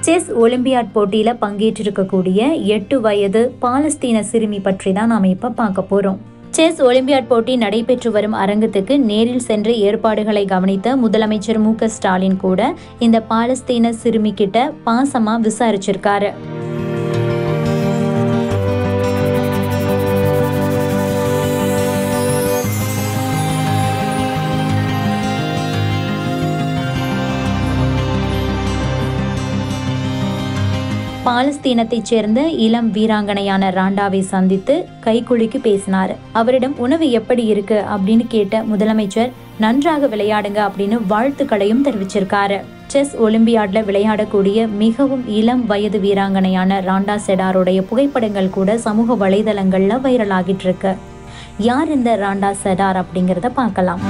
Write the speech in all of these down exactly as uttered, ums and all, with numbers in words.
Chess olympiad போட்டியில பங்கேற்றிருக்கக்கூடிய எட்டு வயது பாலஸ்தீன சிறுமி பற்றி தான் நாம இப்ப பார்க்க போறோம். செஸ் ஒலிம்பியாட் போட்டி நடைபெற்று வரும் அரங்கத்துக்கு நேரில் சென்று ஏற்பாடுகளை கவனித்த முதலமைச்சர் மு க ஸ்டாலின் கூட இந்த பாலஸ்தீன சிறுமி கிட்ட பாசமா விசாரிச்சிருக்காரு. பாலஸ்தீனத்தைச் சேர்ந்த இளம் வீராங்கனையான ராண்டாவை சந்தித்து கைகுலுக்கி பேசினார். அவரிடம் உணவு எப்படி இருக்கு அப்படின்னு கேட்ட முதலமைச்சர் நன்றாக விளையாடுங்க அப்படின்னு வாழ்த்துக்களையும் தெரிவிச்சிருக்காரு. செஸ் ஒலிம்பியாட்ல விளையாடக்கூடிய மிகவும் இளம் வயது வீராங்கனையான ராண்டா செடாருடைய புகைப்படங்கள் கூட சமூக வலைதளங்கள்ல வைரல் ஆகிட்டு இருக்கு. யார் இந்த ராண்டா செடார் அப்படிங்கறத பார்க்கலாம்.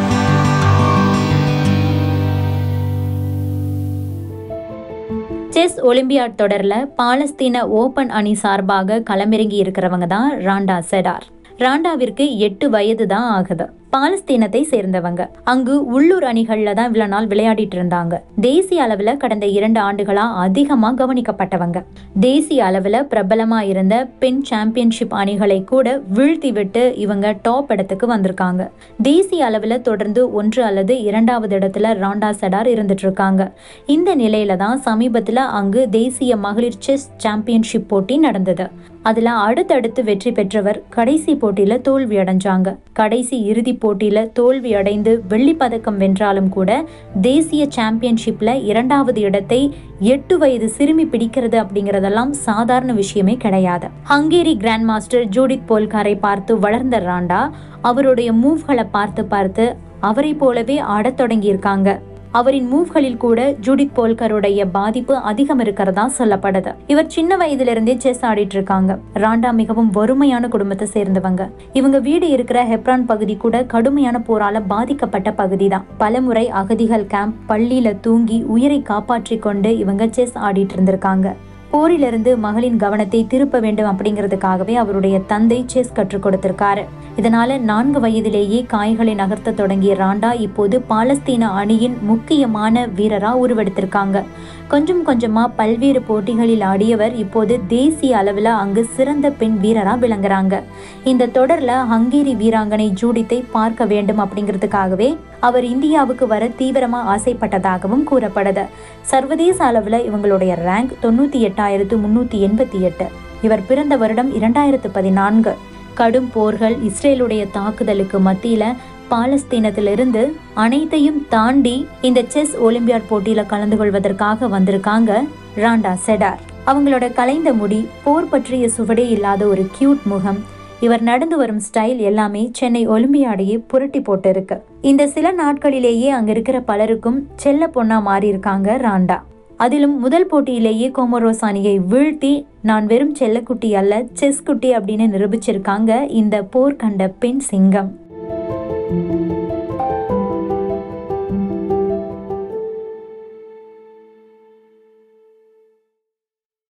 செஸ் ஒலிம்பியாட் தொடர்ல பாலஸ்தீன ஓபன் அணி சார்பாக களமிறங்கி இருக்கிறவங்க தான் ராண்டா செடார். ராண்டாவிற்கு எட்டு வயது தான் ஆகுது. பாலஸ்தீனத்தை சேர்ந்தவங்க. அங்கு உள்ளூர் அணிகள்ல தான் இவ்வளவு நாள் விளையாடிட்டு இருந்தாங்க. தேசிய அளவுல கடந்த இரண்டு ஆண்டுகளா அதிகமா கவனிக்கப்பட்டவங்க. தேசிய அளவுல பிரபலமா இருந்த பெண் சாம்பியன்ஷிப் அணிகளை கூட வீழ்த்தி விட்டு இவங்க டாப் இடத்துக்கு வந்திருக்காங்க. தேசிய அளவுல தொடர்ந்து ஒன்று அல்லது இரண்டாவது இடத்துல ராண்டா செடார் இருந்துட்டு இருக்காங்க. இந்த நிலையில தான் சமீபத்துல அங்கு தேசிய மகளிர் செஸ் சாம்பியன்ஷிப் போட்டி நடந்தது. அதுல அடுத்தடுத்து வெற்றி பெற்றவர் கடைசி போட்டியில தோல்வி அடைஞ்சாங்க. கடைசி இறுதி போட்டியில தோல்வி அடைந்து வெள்ளி பதக்கம் வென்றாலும் கூட தேசிய சாம்பியன்ஷிப்ல இரண்டாவது இடத்தை எட்டு வயது சிறுமி பிடிக்கிறது அப்படிங்கறதெல்லாம் சாதாரண விஷயமே கிடையாது. ஹங்கேரி கிராண்ட் மாஸ்டர் ஜூடித் போல்காரை பார்த்து வளர்ந்த ராண்டா அவருடைய மூவ்களை பார்த்து பார்த்து அவரை போலவே ஆடத் தொடங்கி இருக்காங்க. அவரின் மூவ்களில் கூட ஜூடித் போல்கருடைய பாதிப்பு அதிகம் இருக்கிறதா சொல்லப்படுது. இவர் சின்ன வயதுல இருந்தே செஸ் ஆடிட்டு இருக்காங்க. ராண்டா மிகவும் வறுமையான குடும்பத்தை சேர்ந்தவங்க. இவங்க வீடு இருக்கிற ஹெப்ரான் பகுதி கூட கடுமையான போரால பாதிக்கப்பட்ட பகுதி தான். பலமுறை அகதிகள் கேம்ப், பள்ளியில தூங்கி உயிரை காப்பாற்றி கொண்டு இவங்க செஸ் ஆடிட்டு இருந்திருக்காங்க. போரிலிருந்து மகளின் கவனத்தை திருப்ப வேண்டும் அப்படிங்கிறதுக்காகவே அவருடைய தந்தை செஸ் கற்றுக் கொடுத்திருக்காரு. இதனால நான்கு வயதிலேயே காய்களை நகர்த்த தொடங்கிய ராண்டா இப்போது பாலஸ்தீன அணியின் முக்கியமான வீரரா உருவெடுத்திருக்காங்க. கொஞ்சம் கொஞ்சமா பல்வேறு போட்டிகளில் ஆடியவர் இப்போது தேசிய அளவுல அங்கு சிறந்த பெண் வீரரா விளங்குறாங்க. இந்த தொடர்ல ஹங்கேரி வீராங்கனை ஜூடித்தை பார்க்க வேண்டும் அப்படிங்கிறதுக்காகவே அவர் இந்தியாவுக்கு வர தீவிரமா ஆசைப்பட்டதாகவும் கூறப்படுது. சர்வதேச அளவுல இவங்களுடைய ரேங்க் தொண்ணூத்தி எட்டாயிரத்து முன்னூத்தி எண்பத்தி எட்டு. இவர் பிறந்த வருடம் இரண்டாயிரத்து பதினான்கு. கடும் போர்கள், இஸ்ரேலுடைய தாக்குதலுக்கு மத்தியில பாலஸ்தீனத்திலிருந்து அனைத்தையும் தாண்டி இந்த செஸ் ஒலிம்பியாட் போட்டியில கலந்து கொள்வதற்காக வந்திருக்காங்க ராண்டா செடார். அவங்களோட கலைந்த முடி, போர் பற்றிய சுவடே இல்லாத ஒரு கியூட் முகம், இவர் நடந்து வரும் ஸ்டைல் எல்லாமே சென்னை ஒலிம்பியாடையே புரட்டி போட்டு இருக்கு. இந்த சில நாட்களிலேயே அங்க இருக்கிற பலருக்கும் செல்ல பொண்ணா மாறி இருக்காங்க ராண்டா. அதிலும் முதல் போட்டியிலேயே கோமோரோஸ் அணியை வீழ்த்தி நான் வெறும் செல்லக்குட்டி அல்ல, செஸ் குட்டி அப்படின்னு நிரூபிச்சிருக்காங்க இந்த போர் கண்ட பெண் சிங்கம்.